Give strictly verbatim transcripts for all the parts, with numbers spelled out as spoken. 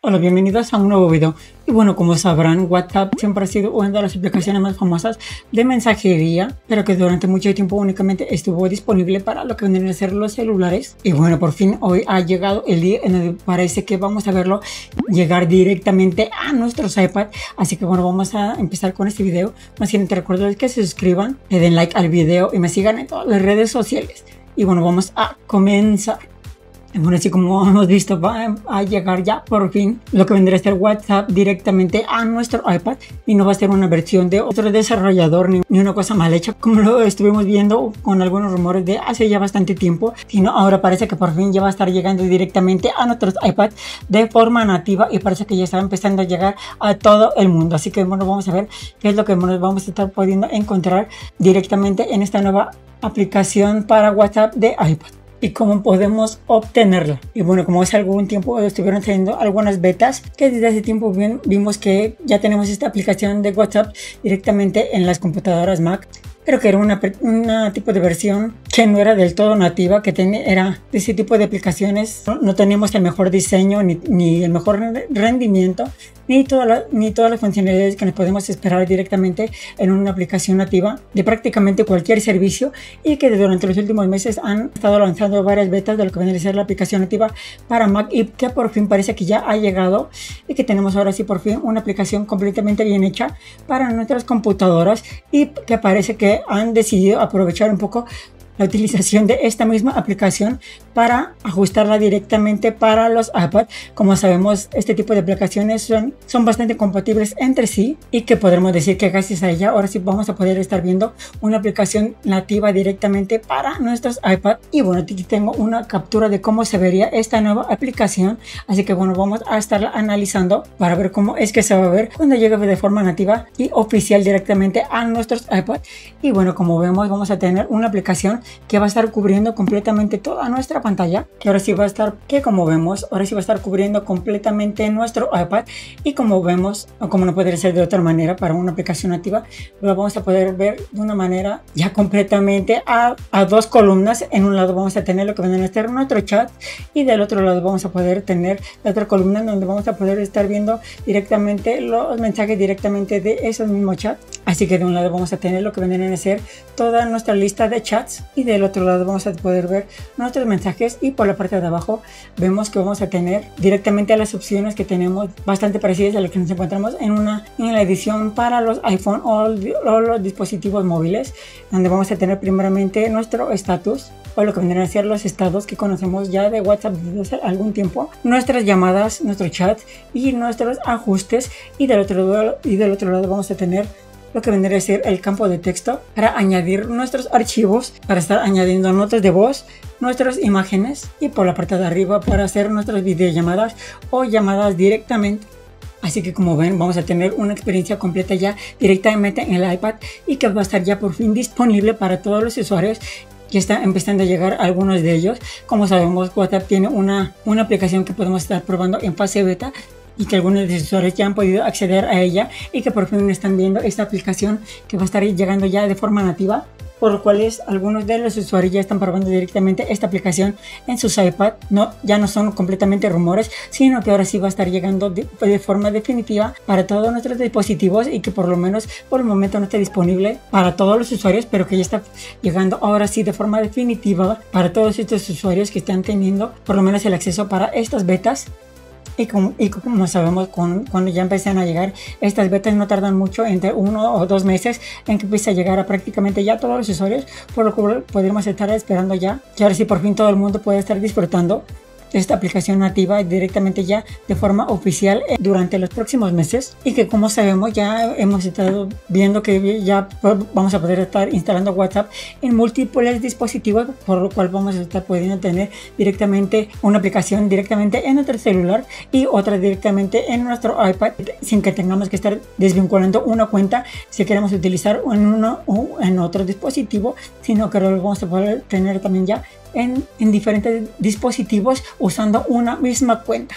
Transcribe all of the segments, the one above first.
Hola, bienvenidos a un nuevo video. Y bueno, como sabrán, WhatsApp siempre ha sido una de las aplicaciones más famosas de mensajería, pero que durante mucho tiempo únicamente estuvo disponible para lo que vendrían a ser los celulares. Y bueno, por fin hoy ha llegado el día en el que parece que vamos a verlo llegar directamente a nuestros iPad. Así que bueno, vamos a empezar con este video. No sin antes recordarles que se suscriban, le den like al video y me sigan en todas las redes sociales. Y bueno, vamos a comenzar. Bueno, así como hemos visto, va a llegar ya por fin lo que vendría a ser WhatsApp directamente a nuestro iPad, y no va a ser una versión de otro desarrollador ni, ni una cosa mal hecha como lo estuvimos viendo con algunos rumores de hace ya bastante tiempo, sino ahora parece que por fin ya va a estar llegando directamente a nuestros iPads de forma nativa, y parece que ya está empezando a llegar a todo el mundo. Así que bueno, vamos a ver qué es lo que nos vamos a estar pudiendo encontrar directamente en esta nueva aplicación para WhatsApp de iPad y cómo podemos obtenerla. Y bueno, como hace algún tiempo estuvieron teniendo algunas betas, que desde hace tiempo bien, vimos que ya tenemos esta aplicación de WhatsApp directamente en las computadoras Mac, pero que era una, una tipo de versión que no era del todo nativa, que tenía, era de ese tipo de aplicaciones. No, no teníamos el mejor diseño, ni, ni el mejor rendimiento, ni, toda la, ni todas las funcionalidades que nos podemos esperar directamente en una aplicación nativa de prácticamente cualquier servicio, y que durante los últimos meses han estado lanzando varias betas de lo que viene a ser la aplicación nativa para Mac, y que por fin parece que ya ha llegado, y que tenemos ahora sí por fin una aplicación completamente bien hecha para nuestras computadoras, y que parece que han decidido aprovechar un poco la utilización de esta misma aplicación para ajustarla directamente para los iPad. Como sabemos, este tipo de aplicaciones son, son bastante compatibles entre sí, y que podremos decir que gracias a ella ahora sí vamos a poder estar viendo una aplicación nativa directamente para nuestros iPad. Y bueno, aquí tengo una captura de cómo se vería esta nueva aplicación, así que bueno, vamos a estarla analizando para ver cómo es que se va a ver cuando llegue de forma nativa y oficial directamente a nuestros iPad. Y bueno, como vemos, vamos a tener una aplicación que va a estar cubriendo completamente toda nuestra pantalla, que ahora sí va a estar, que como vemos, ahora sí va a estar cubriendo completamente nuestro iPad. Y como vemos, o como no podría ser de otra manera para una aplicación nativa, lo vamos a poder ver de una manera ya completamente a, a dos columnas. En un lado vamos a tener lo que viene a ser nuestro chat, y del otro lado vamos a poder tener la otra columna donde vamos a poder estar viendo directamente los mensajes directamente de esos mismos chats. Así que de un lado vamos a tener lo que viene a ser toda nuestra lista de chats, y del otro lado vamos a poder ver nuestros mensajes. Y por la parte de abajo vemos que vamos a tener directamente las opciones que tenemos bastante parecidas a las que nos encontramos en una en la edición para los iPhone o, o los dispositivos móviles, donde vamos a tener primeramente nuestro estatus, o lo que vendrían a ser los estados que conocemos ya de WhatsApp desde hace algún tiempo, nuestras llamadas, nuestro chat y nuestros ajustes. Y del otro lado, y del otro lado vamos a tener lo que vendría a ser el campo de texto para añadir nuestros archivos, para estar añadiendo notas de voz, nuestras imágenes, y por la parte de arriba para hacer nuestras videollamadas o llamadas directamente. Así que como ven, vamos a tener una experiencia completa ya directamente en el iPad, y que va a estar ya por fin disponible para todos los usuarios. Ya está empezando a llegar algunos de ellos. Como sabemos, WhatsApp tiene una, una aplicación que podemos estar probando en fase beta, y que algunos de los usuarios ya han podido acceder a ella, y que por fin están viendo esta aplicación que va a estar llegando ya de forma nativa, por lo cual algunos de los usuarios ya están probando directamente esta aplicación en sus iPad. No, ya no son completamente rumores, sino que ahora sí va a estar llegando de, de forma definitiva para todos nuestros dispositivos, y que por lo menos por el momento no está disponible para todos los usuarios, pero que ya está llegando ahora sí de forma definitiva para todos estos usuarios que están teniendo por lo menos el acceso para estas betas. Y como, y como sabemos, con, cuando ya empiezan a llegar estas betas, no tardan mucho, entre uno o dos meses en que empiece a llegar a prácticamente ya todos los usuarios, por lo cual podremos estar esperando ya, y ahora sí por fin todo el mundo puede estar disfrutando esta aplicación nativa directamente ya de forma oficial durante los próximos meses. Y que como sabemos, ya hemos estado viendo que ya vamos a poder estar instalando WhatsApp en múltiples dispositivos, por lo cual vamos a estar pudiendo tener directamente una aplicación directamente en nuestro celular y otra directamente en nuestro iPad, sin que tengamos que estar desvinculando una cuenta si queremos utilizar en uno o en otro dispositivo, sino que lo vamos a poder tener también ya En, en diferentes dispositivos usando una misma cuenta.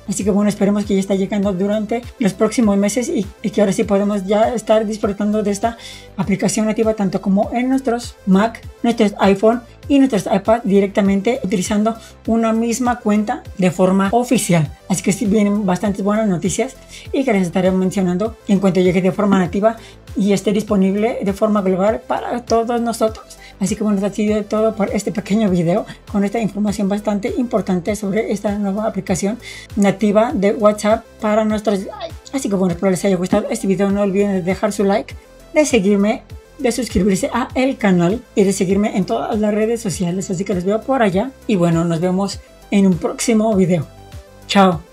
Así que bueno, esperemos que ya está llegando durante los próximos meses y, y que ahora sí podemos ya estar disfrutando de esta aplicación nativa tanto como en nuestros Mac, nuestros iPhone y nuestros iPad directamente utilizando una misma cuenta de forma oficial. Así que sí vienen bastantes buenas noticias y que les estaré mencionando en cuanto llegue de forma nativa y esté disponible de forma global para todos nosotros. Así que bueno, eso ha sido todo por este pequeño video con esta información bastante importante sobre esta nueva aplicación nativa de WhatsApp para nuestros. Así que bueno, espero les haya gustado este video. No olviden de dejar su like, de seguirme, de suscribirse a el canal y de seguirme en todas las redes sociales. Así que los veo por allá y bueno, nos vemos en un próximo video. Chao.